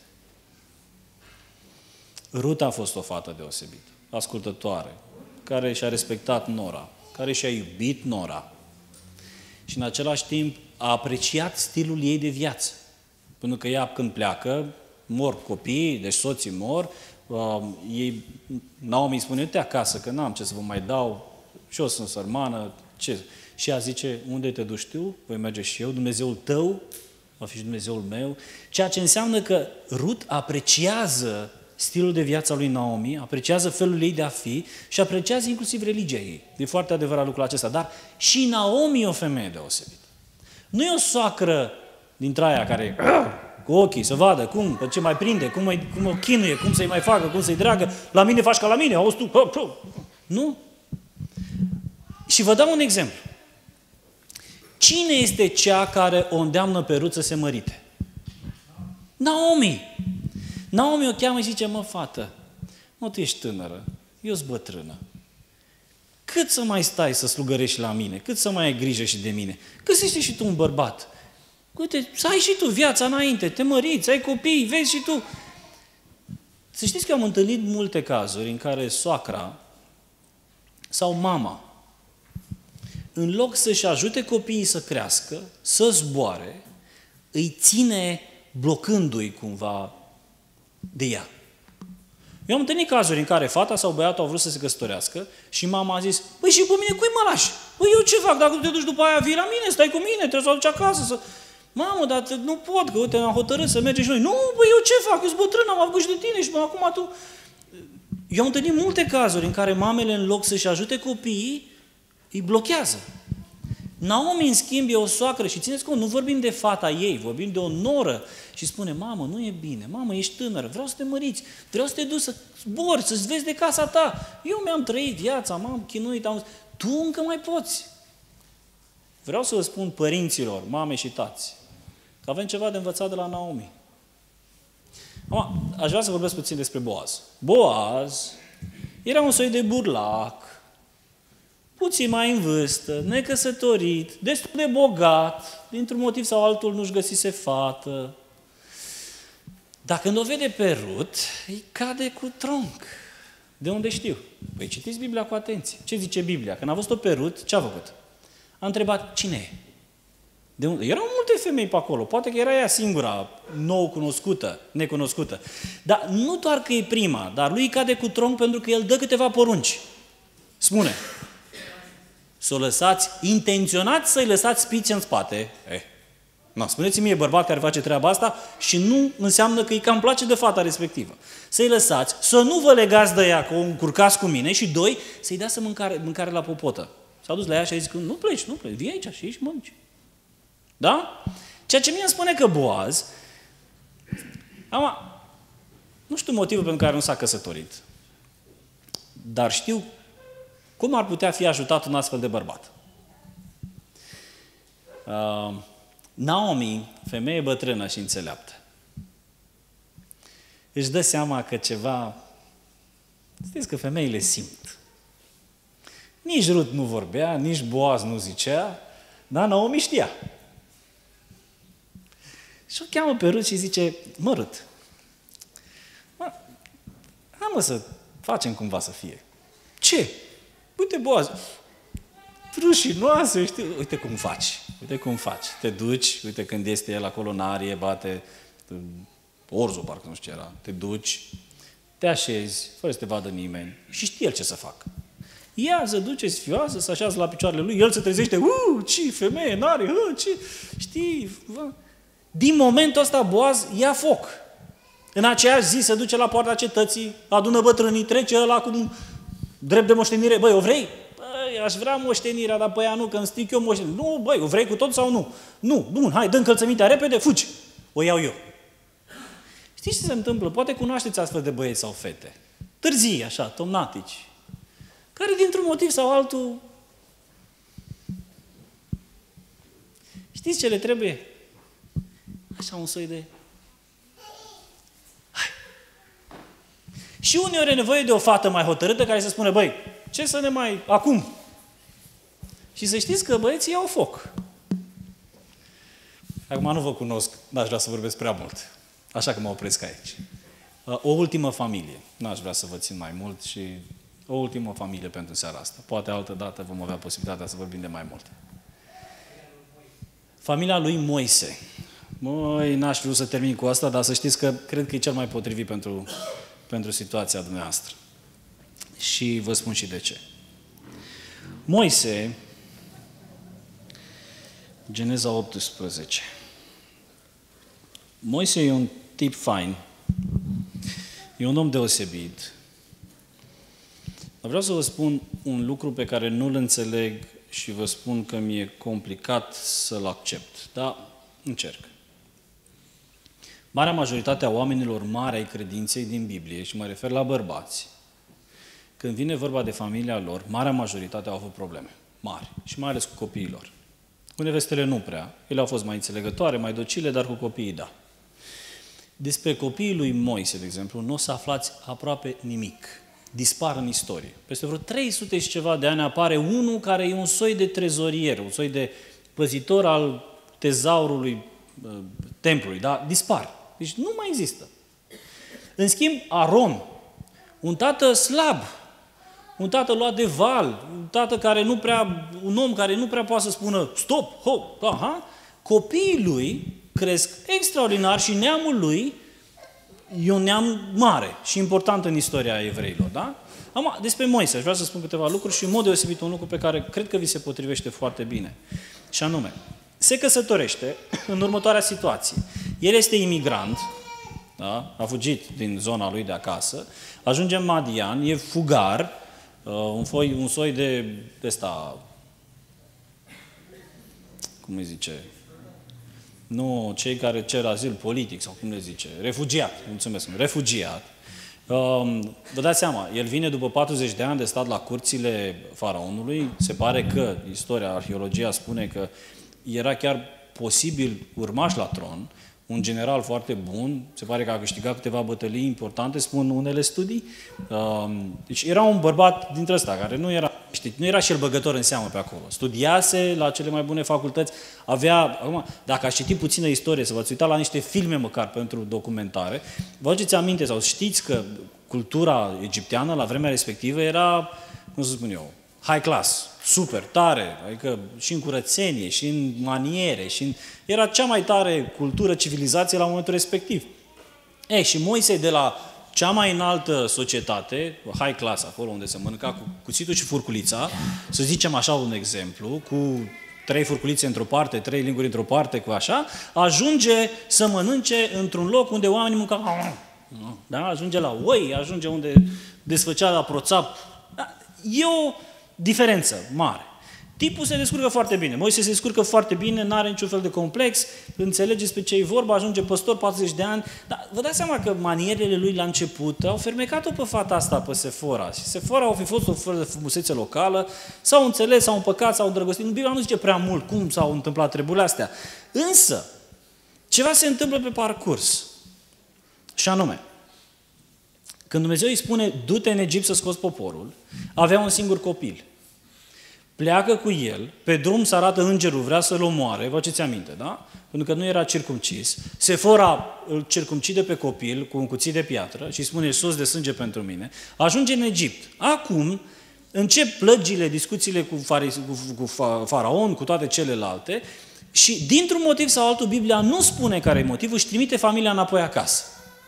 Rut a fost o fată deosebită, ascultătoare, care și-a respectat nora, care și-a iubit nora și în același timp a apreciat stilul ei de viață. Pentru că ea când pleacă, mor copiii, deci soții mor, uh, ei, Naomi îi spune, uite acasă, că n-am ce să vă mai dau, și eu sunt sărmană, ce? Și ea zice, unde te duci tu? Voi merge și eu, Dumnezeul tău va fi și Dumnezeul meu. Ceea ce înseamnă că Rut apreciază stilul de viață al lui Naomi, apreciază felul ei de a fi și apreciază inclusiv religia ei. E foarte adevărat lucrul acesta. Dar și Naomi e o femeie deosebită. Nu e o soacră dintre aia care cu ochii să vadă cum, pe ce mai prinde, cum, mai, cum o chinuie, cum să-i mai facă, cum să-i dragă. La mine faci ca la mine, auzi tu. Nu. Și vă dau un exemplu. Cine este cea care o îndeamnă pe Rut să se mărite? Naomi. Naomi o cheamă și zice, mă, fată, mă, tu ești tânără, eu sunt bătrână. Cât să mai stai să slugărești la mine? Cât să mai ai grijă și de mine? Găsește și tu un bărbat. Uite, să ai și tu viața înainte, te măriți, ai copii, vezi și tu. Să știți că am întâlnit multe cazuri în care soacra sau mama, în loc să-și ajute copiii să crească, să zboare, îi ține blocându-i cumva de ea. Eu am întâlnit cazuri în care fata sau băiatul au vrut să se căsătorească și mama a zis, păi și pe mine cui mă lași? Păi eu ce fac? Dacă te duci după aia, vii la mine, stai cu mine, trebuie să o aduci acasă. Să... Mamă, dar nu pot, că uite, am hotărât să mergem și noi. Nu, păi eu ce fac? Eu sunt bătrân, am avut și de tine și până acum tu... Eu am întâlnit multe cazuri în care mamele, în loc să-și ajute copiii, îi blochează. Naomi, în schimb, e o soacră și țineți cont, nu vorbim de fata ei, vorbim de o noră și spune, mamă, nu e bine, mamă, ești tânără, vreau să te măriți, vreau să te duci să zbori, să-ți vezi de casa ta. Eu mi-am trăit viața, m-am chinuit, am... tu încă mai poți. Vreau să vă spun părinților, mame și tați, că avem ceva de învățat de la Naomi. Acum, aș vrea să vorbesc puțin despre Boaz. Boaz era un soi de burlac, puțin mai în vârstă, necăsătorit, destul de bogat, dintr-un motiv sau altul nu-și găsise fată. Dar când o vede pe Rut, îi cade cu tronc. De unde știu? Păi citiți Biblia cu atenție. Ce zice Biblia? Când a văzut-o pe Rut, ce a făcut? A întrebat, cine e? De unde? Erau multe femei pe acolo. Poate că era ea singura, nou cunoscută, necunoscută. Dar nu doar că e prima, dar lui cade cu tronc pentru că el dă câteva porunci. Spune, să o lăsați, intenționați să-i lăsați spiți în spate. Eh, nu, spuneți-mi mie bărbat care face treaba asta și nu înseamnă că îi cam place de fata respectivă. Să-i lăsați, să nu vă legați de ea, că o încurcați cu mine și doi, să-i dați să mâncare, mâncare la popotă. S-a dus la ea și a zis că nu pleci, nu pleci, vii aici și aici mănânci. Da? Ceea ce mie îmi spune că Boaz, ama, nu știu motivul pentru care nu s-a căsătorit, dar știu cum ar putea fi ajutat un astfel de bărbat. Uh, Naomi, femeie bătrână și înțeleaptă, își dă seama că ceva, știți că femeile simt. Nici Rut nu vorbea, nici Boaz nu zicea, dar Naomi știa. Și o cheamă pe Rut și zice, mă, Rut, mă, hai mă să facem cumva să fie. Ce? Uite, Boaz, rușinoasă, știi? Uite cum faci, uite cum faci. Te duci, uite când este el acolo în arie, bate orzul, parcă nu știu ce era. Te duci, te așezi, fără să te vadă nimeni și știe el ce să facă. Ea se duce sfioasă, se așează la picioarele lui, el se trezește, uuu, ce femeie, n-are, uh, ce, știi, vă. Din momentul ăsta Boaz ia foc. În aceeași zi se duce la poarta cetății, adună bătrânii, trece ăla cu drept de moștenire. Băi, o vrei? Băi, aș vrea moștenirea, dar pe aia nu, că îmi stric eu moștenirea. Nu, băi, o vrei cu tot sau nu? Nu, bun, hai, dă încălțămintea repede, fugi. O iau eu. Știți ce se întâmplă? Poate cunoașteți astfel de băieți sau fete. Târzii, așa, tomnatici. Care dintr-un motiv sau altul... Știți ce le trebuie? Așa un soi de... Hai! Și uneori e nevoie de o fată mai hotărâtă care să spune, băi, ce să ne mai... Acum! Și să știți că băieții iau foc. Acum nu vă cunosc, n-aș vrea să vorbesc prea mult. Așa că mă opresc aici. O ultimă familie. N-aș vrea să vă țin mai mult și o ultimă familie pentru seara asta. Poate altă dată vom avea posibilitatea să vorbim de mai multe. Familia lui Moise. Măi, n-aș vrea să termin cu asta, dar să știți că cred că e cel mai potrivit pentru, pentru situația dumneavoastră. Și vă spun și de ce. Moise, Geneza optsprezece. Moise e un tip fain. E un om deosebit. Vreau să vă spun un lucru pe care nu-l înțeleg și vă spun că mi-e complicat să-l accept. Dar încerc. Marea majoritate a oamenilor mari ai credinței din Biblie, și mă refer la bărbați, când vine vorba de familia lor, marea majoritate au avut probleme mari și mai ales cu copiii lor. Cu nevestele nu prea. Ele au fost mai înțelegătoare, mai docile, dar cu copiii da. Despre copiii lui Moise, de exemplu, nu o să aflați aproape nimic. Dispar în istorie. Peste vreo trei sute și ceva de ani apare unul care e un soi de trezorier, un soi de păzitor al tezaurului uh, templului, dar dispar. Deci nu mai există. În schimb, Aron, un tată slab, un tată luat de val, un tată care nu prea, un om care nu prea poate să spună stop, hop, aha, copiii lui cresc extraordinar și neamul lui e un neam mare și important în istoria evreilor, da? Acum, despre Moise, aș vrea să spun câteva lucruri și în mod deosebit un lucru pe care cred că vi se potrivește foarte bine. Și anume, se căsătorește în următoarea situație. El este imigrant, da? A fugit din zona lui de acasă, ajunge în Madian, e fugar, un, foi, un soi de, de ăsta, cum îi zice, nu cei care cer azil politic sau cum le zice, refugiat, mulțumesc, refugiat. Vă dați seama, el vine după patruzeci de ani de stat la curțile faraonului, se pare că, istoria, arheologia spune că era chiar posibil urmaș la tron, un general foarte bun, se pare că a câștigat câteva bătălii importante, spun unele studii. Deci era un bărbat dintre ăsta, care nu era, știi, nu era și el băgător în seamă pe acolo. Studiase la cele mai bune facultăți, avea, acum, dacă aș citi puțină istorie, să vă uita la niște filme măcar pentru documentare, vă aduceți aminte sau știți că cultura egipteană la vremea respectivă era, cum să spun eu, high class, super, tare, adică și în curățenie, și în maniere, și în... era cea mai tare cultură, civilizație la momentul respectiv. Ei, și Moise de la cea mai înaltă societate, high class, acolo unde se mănânca cu cuțitul și furculița, să zicem așa un exemplu, cu trei furculițe într-o parte, trei linguri într-o parte, cu așa, ajunge să mănânce într-un loc unde oamenii mâncau, da? Ajunge la oi, ajunge unde desfăcea la proțap. Da? E o diferență mare. Tipul se descurcă foarte bine. Moise se descurcă foarte bine, nu are niciun fel de complex, înțelege despre ce e vorba, ajunge păstor, patruzeci de ani. Dar vă dați seama că manierele lui la început au fermecat-o pe fata asta, pe Sefora. Și Sefora au fi fost o fel de frumusețe locală, s-au înțeles, s-au împăcat, s-au îndrăgostit. Biblia nu zice prea mult cum s-au întâmplat treburile astea. Însă, ceva se întâmplă pe parcurs. Și anume, când Dumnezeu îi spune, du-te în Egipt să scoți poporul, avea un singur copil. Pleacă cu el, pe drum se arată îngerul, vrea să-l omoare, vă aduceți aminte, da? Pentru că nu era circumcis. Sefora îl circumcide pe copil cu un cuțit de piatră și îi spune, sos de sânge pentru mine. Ajunge în Egipt. Acum încep plăgile, discuțiile cu, faris, cu, cu faraon, cu toate celelalte și dintr-un motiv sau altul Biblia nu spune care e motivul, își trimite familia înapoi acasă,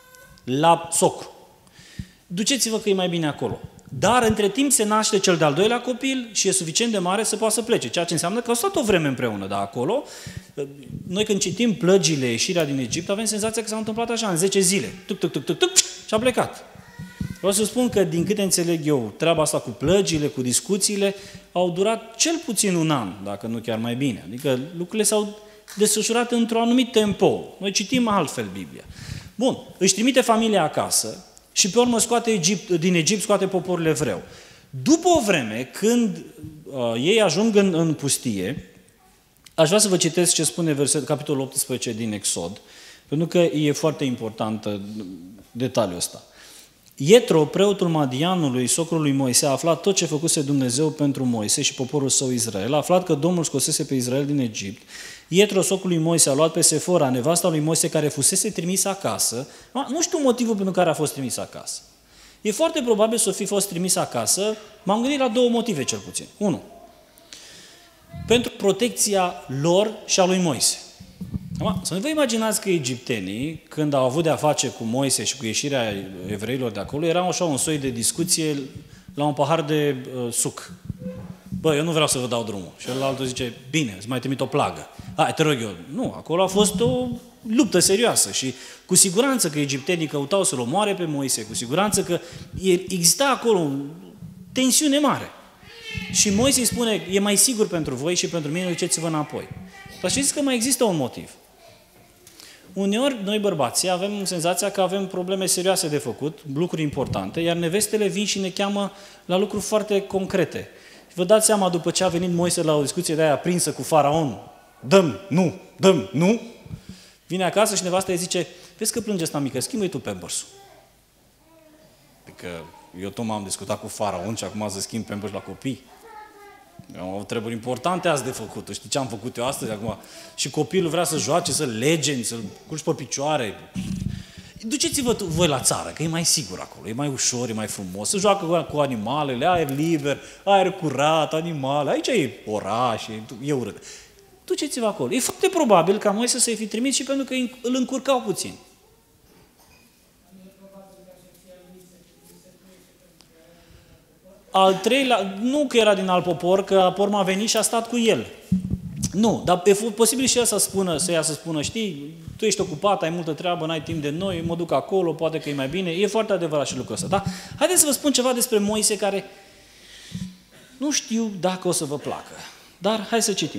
la socru. Duceți-vă că e mai bine acolo. Dar între timp se naște cel de-al doilea copil și e suficient de mare să poată să plece. Ceea ce înseamnă că au stat o vreme împreună, dar acolo, noi când citim plăgile, ieșirea din Egipt, avem senzația că s-au întâmplat așa, în zece zile. Tuc, tuc, tuc, tuc, tuc, și a plecat. Vreau să spun că, din câte înțeleg eu, treaba asta cu plăgile, cu discuțiile, au durat cel puțin un an, dacă nu chiar mai bine. Adică lucrurile s-au desfășurat într-un anumit tempo. Noi citim altfel Biblia. Bun, își trimite familia acasă, și pe urmă scoate Egipt, din Egipt scoate poporul evreu. După o vreme, când uh, ei ajung în, în pustie, aș vrea să vă citesc ce spune verset, capitolul optsprezece din Exod, pentru că e foarte important detaliul ăsta. Ietro, preotul Madianului, socrul lui Moise, a aflat tot ce făcuse Dumnezeu pentru Moise și poporul său Israel. A aflat că Domnul scosese pe Israel din Egipt. Ietro, socrul lui Moise, a luat pe Sefora, nevasta lui Moise, care fusese trimisă acasă. Nu știu motivul pentru care a fost trimis acasă. E foarte probabil să fi fost trimis acasă. M-am gândit la două motive, cel puțin. Unu, pentru protecția lor și a lui Moise. Să nu vă imaginați că egiptenii, când au avut de-a face cu Moise și cu ieșirea evreilor de acolo, era așa un soi de discuție la un pahar de uh, suc. Bă, eu nu vreau să vă dau drumul. Și ălaltul zice, bine, îți mai trimit o plagă. Hai, te rog eu. Nu, acolo a fost o luptă serioasă și cu siguranță că egiptenii căutau să-l omoare pe Moise, cu siguranță că exista acolo o tensiune mare. Și Moise îi spune, e mai sigur pentru voi și pentru mine, duceți-vă înapoi. Dar știți că mai există un motiv. Uneori, noi bărbații avem senzația că avem probleme serioase de făcut, lucruri importante, iar nevestele vin și ne cheamă la lucruri foarte concrete. Vă dați seama, după ce a venit Moise la o discuție de aia prinsă cu faraon, dăm, nu, dăm, nu, vine acasă și nevasta îi zice, vezi că plânge asta mică, schimbă-i tu Pampers-ul. Adică eu tot m-am discutat cu faraon și acum să schimb Pampers la copii. Au treburi importante azi de făcut. Știi ce am făcut eu astăzi acum? Și copilul vrea să joace, să legeni, să-l culci pe picioare. Duceți-vă voi la țară, că e mai sigur acolo, e mai ușor, e mai frumos. Se joacă cu animalele, aer liber, aer curat, animale. Aici e oraș, e urât. Duceți-vă acolo. E foarte probabil ca Moise să-i fi trimis și pentru că îl încurcau puțin. Al treilea, nu că era din alt popor, că pe urmă a venit și a stat cu el. Nu, dar e posibil și el să spună, să ia să spună, știi, tu ești ocupat, ai multă treabă, n-ai timp de noi, mă duc acolo, poate că e mai bine. E foarte adevărat și lucrul ăsta, da? Haideți să vă spun ceva despre Moise care nu știu dacă o să vă placă, dar hai să citim.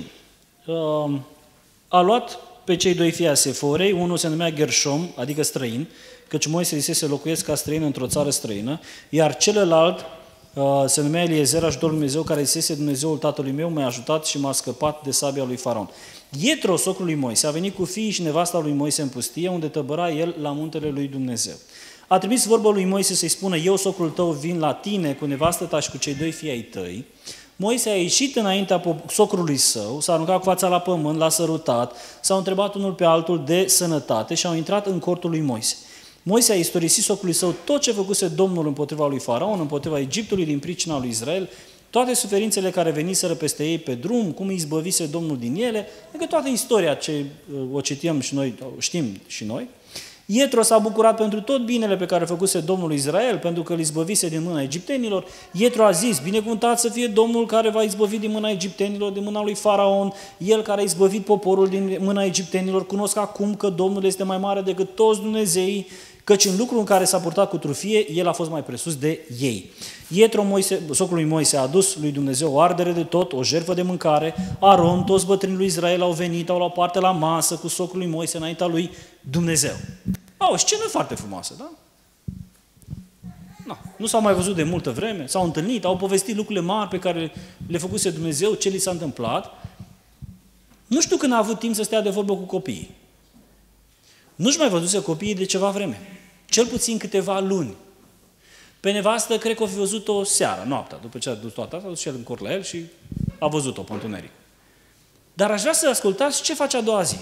A luat pe cei doi fii ai Seforei, unul se numea Gershom, adică străin, căci Moise zisese locuiesc ca străin într-o țară străină, iar celălalt se numea Eliezer, ajutorul lui Dumnezeu, care zisese: Dumnezeul tatălui meu m-a ajutat și m-a scăpat de sabia lui Faraon. Ietro, socrul lui Moise, a venit cu fiii și nevasta lui Moise în pustie, unde tăbăra el la muntele lui Dumnezeu. A trimis vorba lui Moise să-i spună: eu, socrul tău, vin la tine cu nevastă ta și cu cei doi fii ai tăi. Moise a ieșit înaintea socrului său, s-a aruncat cu fața la pământ, l-a sărutat, s-au întrebat unul pe altul de sănătate și au intrat în cortul lui Moise. Moise a istorisit socrului său tot ce făcuse Domnul împotriva lui Faraon, împotriva Egiptului din pricina lui Israel, toate suferințele care veniseră peste ei pe drum, cum îi izbăvise Domnul din ele, adică toată istoria ce o citim și noi, știm și noi. Ietro s-a bucurat pentru tot binele pe care făcuse Domnul Israel, pentru că îl izbăvise din mâna egiptenilor. Ietro a zis: binecuvântat să fie Domnul care va izbăvi din mâna egiptenilor, din mâna lui Faraon, el care a izbăvit poporul din mâna egiptenilor. Cunosc acum că Domnul este mai mare decât toți Dumnezeii, căci în lucrul în care s-a purtat cu trufie, el a fost mai presus de ei. Ietro, Moise, socrul lui Moise, a adus lui Dumnezeu o ardere de tot, o jertfă de mâncare. Aron, toți bătrânii lui Israel au venit, au luat parte la masă cu socrul lui Moise înaintea lui Dumnezeu. A, o scenă foarte frumoasă, da? No. Nu s-au mai văzut de multă vreme, s-au întâlnit, au povestit lucrurile mari pe care le făcuse Dumnezeu, ce li s-a întâmplat. Nu știu când a avut timp să stea de vorbă cu copiii. Nu-și mai văzuse copiii de ceva vreme. Cel puțin câteva luni. Pe nevastă, cred că o fi văzut-o seara, noaptea, după ce a dus toată, a dus și el în cort la el și a văzut-o pe întuneric. Dar aș vrea să ascultați ce face a doua zi.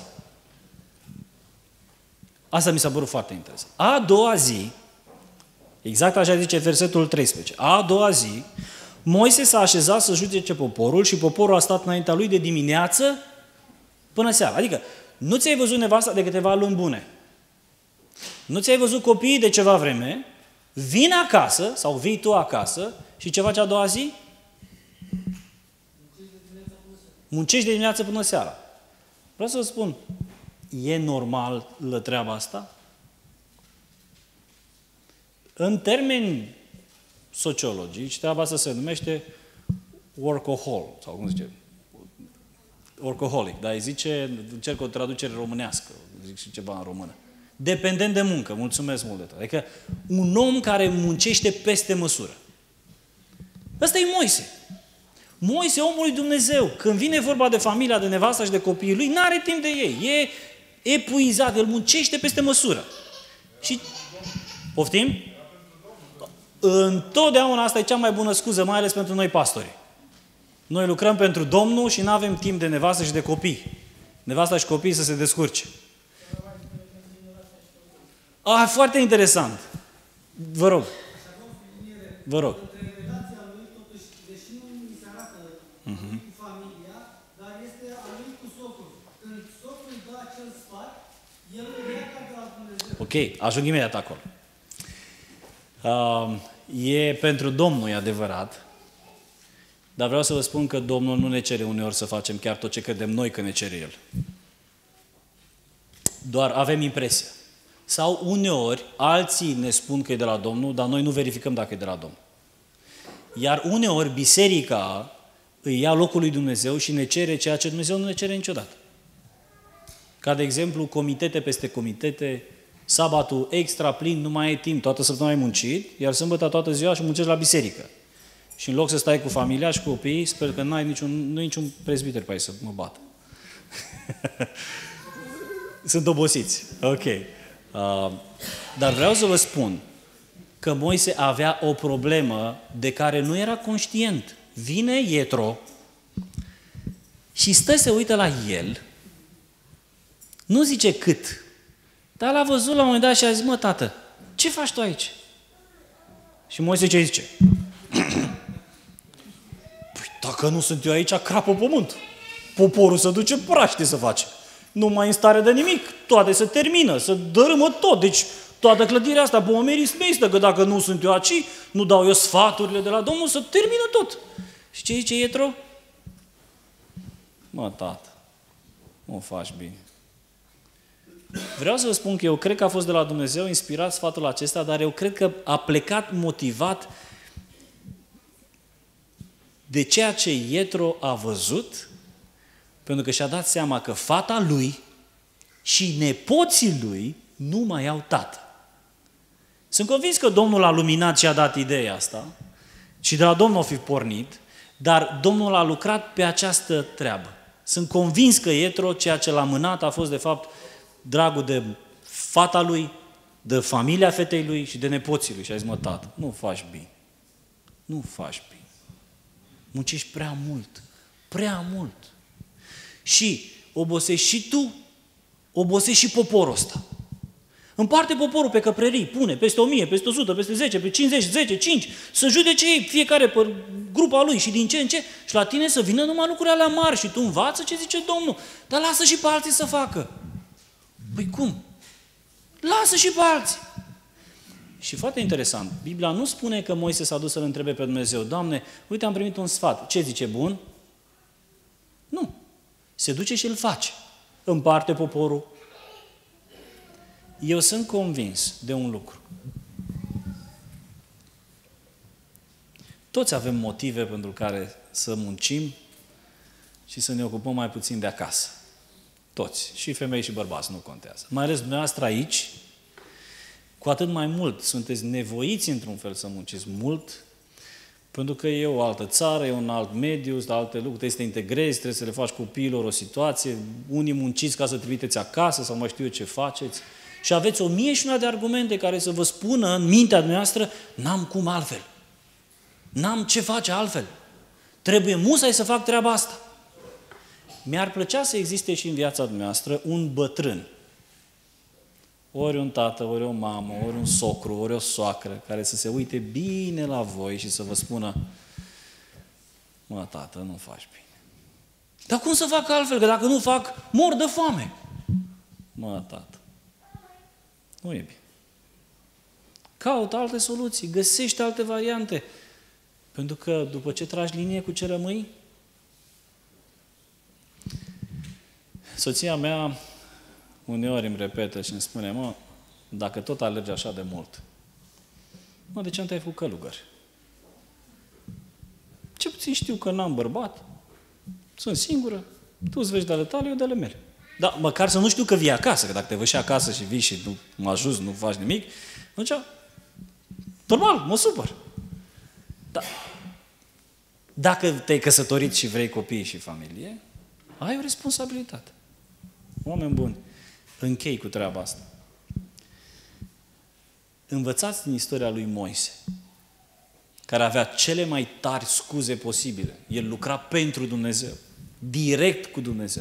Asta mi s-a părut foarte interesant. A doua zi, exact așa zice versetul treisprezece, a doua zi, Moise s-a așezat să judece poporul și poporul a stat înaintea lui de dimineață până seara. Adică, nu ți-ai văzut nevasta de câteva luni bune. Nu ți-ai văzut copiii de ceva vreme, vin acasă, sau vii tu acasă, și ce faci a doua zi? Muncești de dimineață până seara. Vreau să vă spun, e normal la treaba asta? În termeni sociologici, treaba asta se numește workahol, sau cum zice? Workaholic, dar îi zice, încerc o traducere românească, zic și ceva în română. Dependent de muncă, mulțumesc mult de tot. Adică un om care muncește peste măsură. Ăsta e Moise. Moise, omul lui Dumnezeu. Când vine vorba de familia, de nevasta și de copiii lui, n-are timp de ei. E epuizat, el muncește peste măsură. Și, poftim? Întotdeauna asta e cea mai bună scuză, mai ales pentru noi pastori. Noi lucrăm pentru Domnul și nu avem timp de nevastă și de copii. Nevasta și copiii să se descurce. Ah, foarte interesant. Vă rog. Vă rog. Uh-huh. Ok, ajung imediat acolo. Uh, e pentru Domnul, e adevărat, dar vreau să vă spun că Domnul nu ne cere uneori să facem chiar tot ce credem noi că ne cere El. Doar avem impresia. Sau uneori alții ne spun că e de la Domnul, dar noi nu verificăm dacă e de la Domnul. Iar uneori biserica îi ia locul lui Dumnezeu și ne cere ceea ce Dumnezeu nu ne cere niciodată. Ca de exemplu, comitete peste comitete, sabatul extra plin, nu mai ai timp, toată săptămâna ai muncit, iar sâmbătă toată ziua și muncești la biserică. Și în loc să stai cu familia și cu copiii, sper că n-ai niciun, nu ai niciun prezbiter pe aici să mă bată. Sunt obosiți. Ok. Uh, dar vreau să vă spun că Moise avea o problemă de care nu era conștient. Vine Ietro și stă se uită la el, nu zice cât, dar l-a văzut la un moment dat și a zis: mă, tată, ce faci tu aici? Și Moise ce zice? Păi dacă nu sunt eu aici, crapă pământ. Poporul se duce praște să face. Nu mai în stare de nimic. Toate se termină, se dărâmă tot. Deci toată clădirea asta, pomerii smeistă, că dacă nu sunt eu aici, nu dau eu sfaturile de la Domnul, să termină tot. Și ce zice Ietro? Mă, tată, nu faci bine. Vreau să vă spun că eu cred că a fost de la Dumnezeu inspirat sfatul acesta, dar eu cred că a plecat motivat de ceea ce Ietro a văzut, pentru că și-a dat seama că fata lui și nepoții lui nu mai au tată. Sunt convins că Domnul a luminat și a dat ideea asta. Și de la Domnul a fi pornit, dar Domnul a lucrat pe această treabă. Sunt convins că Ietro, ceea ce l-a mânat, a fost de fapt dragul de fata lui, de familia fetei lui și de nepoții lui. Și a zis, mă, tată, nu faci bine. Nu faci bine. Muncești prea mult. Prea mult. Și obosești și tu, obosești și poporul ăsta. Împarte poporul pe căprării, pune peste o mie, peste o sută, peste zece, pe cincizeci, zece, cinci, să judece ei fiecare pe grupa lui și din ce în ce. Și la tine să vină numai lucrurile alea mari și tu învață ce zice Domnul. Dar lasă și pe alții să facă. Păi cum? Lasă și pe alții. Și foarte interesant, Biblia nu spune că Moise s-a dus să-L întrebe pe Dumnezeu, Doamne, uite, am primit un sfat. Ce zice, bun? Nu. Se duce și îl face. Împarte poporul. Eu sunt convins de un lucru. Toți avem motive pentru care să muncim și să ne ocupăm mai puțin de acasă. Toți. Și femei și bărbați, nu contează. Mai ales dumneavoastră aici, cu atât mai mult sunteți nevoiți într-un fel să munciți mult, pentru că e o altă țară, e un alt mediu, sunt alte lucruri, trebuie să te integrezi, trebuie să le faci copiilor o situație, unii munciți ca să trimiteți acasă sau mai știu eu ce faceți. Și aveți o mie și una de argumente care să vă spună în mintea noastră, n-am cum altfel. N-am ce face altfel. Trebuie musai să fac treaba asta. Mi-ar plăcea să existe și în viața dumneavoastră un bătrân. Ori un tată, ori o mamă, ori un socru, ori o soacră, care să se uite bine la voi și să vă spună, mă, tată, nu faci bine. Dar cum să fac altfel? Că dacă nu fac, mor de foame. Mă, tată, nu e bine. Caută alte soluții, găsește alte variante. Pentru că după ce tragi linie, cu ce rămâi? Soția mea uneori îmi repetă și îmi spune, mă, dacă tot alergi așa de mult, mă, de ce nu te-ai făcut călugăr? Ce puțin știu că n-am bărbat, sunt singură, tu îți vezi de ale tale, eu de ale mele. Dar măcar să nu știu că vii acasă, că dacă te văd și acasă și vii și nu mă ajuți, nu faci nimic, atunci, normal, mă supăr. Dar dacă te-ai căsătorit și vrei copii și familie, ai o responsabilitate. Oameni buni, închei cu treaba asta. Învățați din istoria lui Moise, care avea cele mai tari scuze posibile. El lucra pentru Dumnezeu, direct cu Dumnezeu.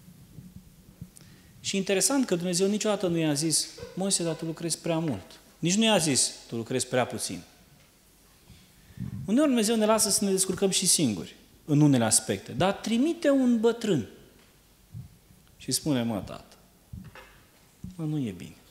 Și interesant că Dumnezeu niciodată nu i-a zis, Moise, dar tu lucrezi prea mult. Nici nu i-a zis, tu lucrezi prea puțin. Uneori Dumnezeu ne lasă să ne descurcăm și singuri, în unele aspecte, dar trimite un bătrân și spune, mă, tată, mă, nu e bine.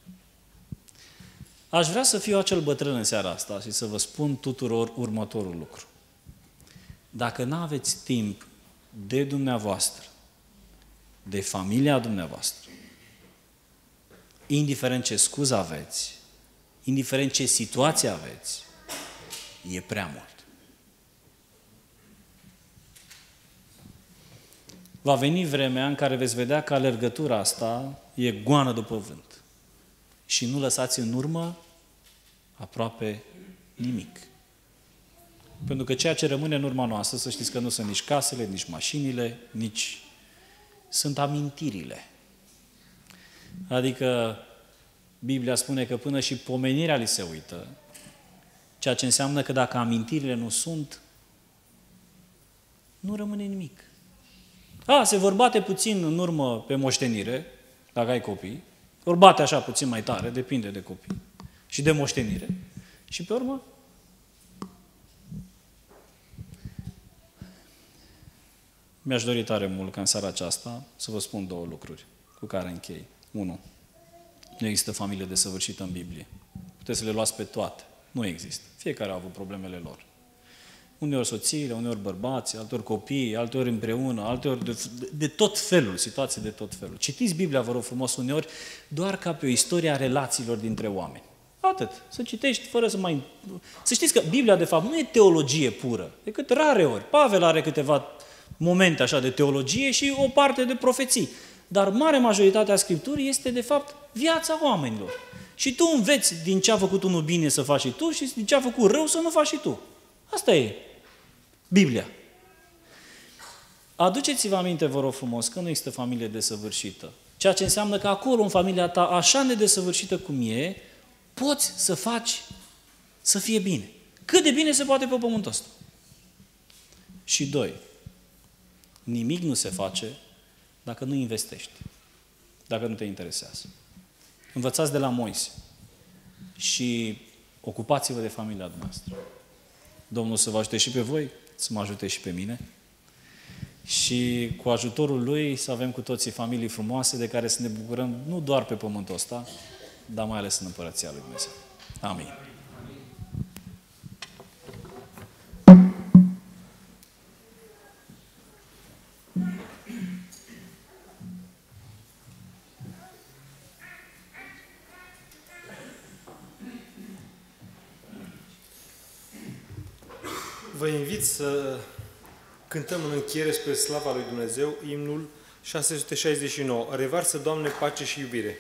Aș vrea să fiu acel bătrân în seara asta și să vă spun tuturor următorul lucru. Dacă nu aveți timp de dumneavoastră, de familia dumneavoastră, indiferent ce scuză aveți, indiferent ce situație aveți, e prea mult. Va veni vremea în care veți vedea că alergătura asta e goană după vânt. Și nu lăsați în urmă aproape nimic. Pentru că ceea ce rămâne în urma noastră, să știți că nu sunt nici casele, nici mașinile, nici... sunt amintirile. Adică Biblia spune că până și pomenirea li se uită, ceea ce înseamnă că dacă amintirile nu sunt, nu rămâne nimic. A, se vor bate puțin în urmă pe moștenire, dacă ai copii, vor bate așa puțin mai tare, depinde de copii și de moștenire. Și pe urmă, mi-aș dori tare mult ca în seara aceasta să vă spun două lucruri cu care închei. Unu, nu există familie desăvârșită în Biblie. Puteți să le luați pe toate. Nu există. Fiecare a avut problemele lor. Uneori soțiile, uneori bărbații, alteori copiii, alteori împreună, alteori de, de tot felul, situații de tot felul. Citiți Biblia, vă rog frumos, uneori doar ca pe o istorie a relațiilor dintre oameni. Atât. Să citești fără să mai... Să știți că Biblia, de fapt, nu e teologie pură, decât rare ori. Pavel are câteva momente așa de teologie și o parte de profeții. Dar mare majoritatea Scripturii este, de fapt, viața oamenilor. Și tu înveți din ce a făcut unul bine să faci și tu și din ce a făcut rău să nu faci și tu. Asta e Biblia. Aduceți-vă aminte, vă rog frumos, că nu există familie desăvârșită. Ceea ce înseamnă că acolo, în familia ta, așa nedesăvârșită cum e, poți să faci să fie bine. Cât de bine se poate pe pământul ăsta. Și doi, nimic nu se face dacă nu investești, dacă nu te interesează. Învățați de la Moise și ocupați-vă de familia dumneavoastră. Domnul să vă ajute și pe voi, să mă ajute și pe mine. Și cu ajutorul Lui să avem cu toții familii frumoase de care să ne bucurăm nu doar pe pământul ăsta, dar mai ales în Împărăția Lui Dumnezeu. Amin. Vă invit să cântăm în încheiere spre slava lui Dumnezeu imnul șase sute șaizeci și nouă. Revarsă, Doamne, pace și iubire.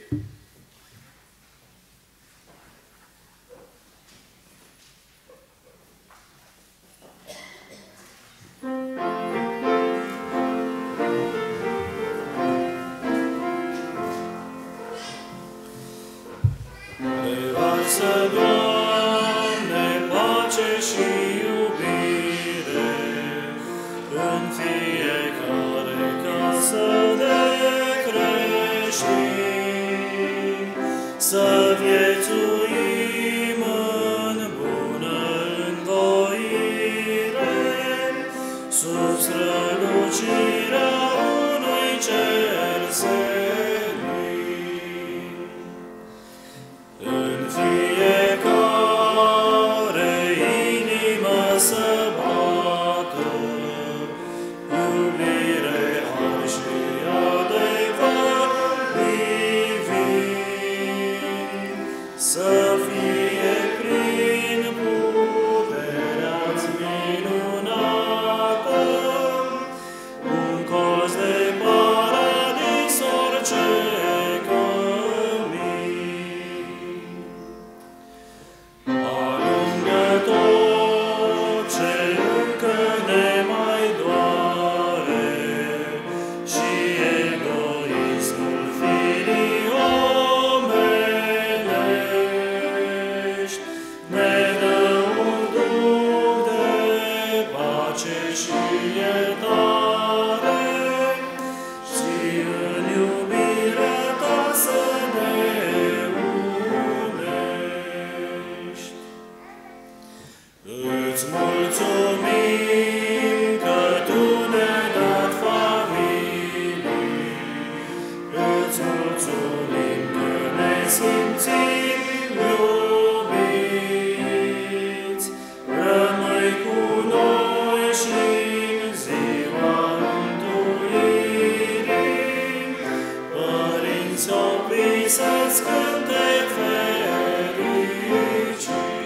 Revarsă, Doamne, pace și iubire în fiecare casă de creștini, să viețuim în bună învoire, sub strălucirea unui cer senin. În fiecare inimă să bată iubire, har și adevăr divin, să fie prin puterea-ți minunată un colț de paradis orice cămin. Alungă tot ce încă ne mai doare și egoismul firii omenești. Ne dă un duc de pace și iertare și în iubirea ta să ne unești. Îți mulțumim că Tu ne-ai dat familii, îți mulțumim că ne simțim iubiți. Rămâi cu noi și în ziua mântuirii, părinți opriți să-ți cânte fericiți.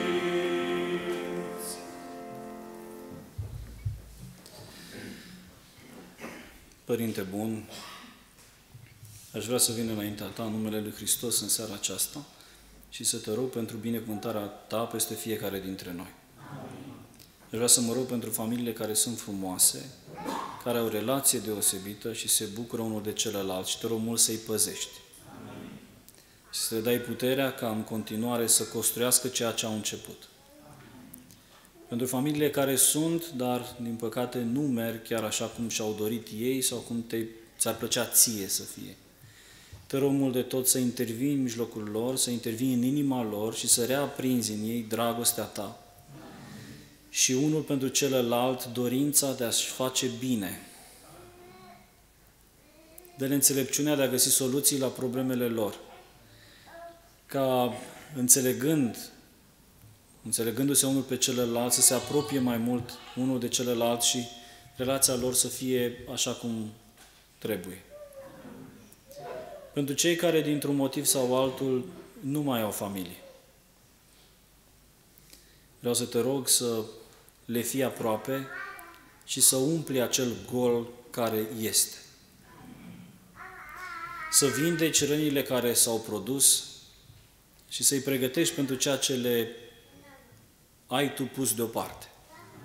Părinte bun, aș vrea să vin înaintea Ta în numele Lui Hristos în seara aceasta și să Te rog pentru binecuvântarea Ta peste fiecare dintre noi. Aș vrea să mă rog pentru familiile care sunt frumoase, care au o relație deosebită și se bucură unul de celălalt și Te rog mult să-i păzești. Și să le dai puterea ca în continuare să construiască ceea ce au început. Pentru familiile care sunt, dar din păcate nu merg chiar așa cum și-au dorit ei sau cum te, ți-ar plăcea ție să fie. Te rog mult de tot să intervii în mijlocul lor, să intervii în inima lor și să reaprinzi în ei dragostea Ta. Și unul pentru celălalt dorința de a-și face bine. Dă-le înțelepciunea de a găsi soluții la problemele lor. Ca înțelegând înțelegându-se unul pe celălalt, să se apropie mai mult unul de celălalt și relația lor să fie așa cum trebuie. Pentru cei care, dintr-un motiv sau altul, nu mai au familie, vreau să Te rog să le fii aproape și să umpli acel gol care este. Să vindeci rănile care s-au produs și să-i pregătești pentru ceea ce le ai Tu pus deoparte.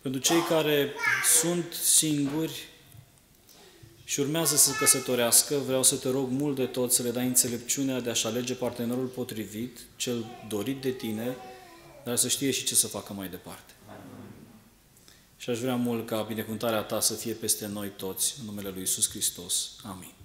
Pentru cei care sunt singuri și urmează să se căsătorească, vreau să te rog mult de tot să le dai înțelepciunea de a-și alege partenerul potrivit, cel dorit de tine, dar să știe și ce să facă mai departe. Și aș vrea mult ca binecuvântarea ta să fie peste noi toți, în numele Lui Iisus Hristos. Amin.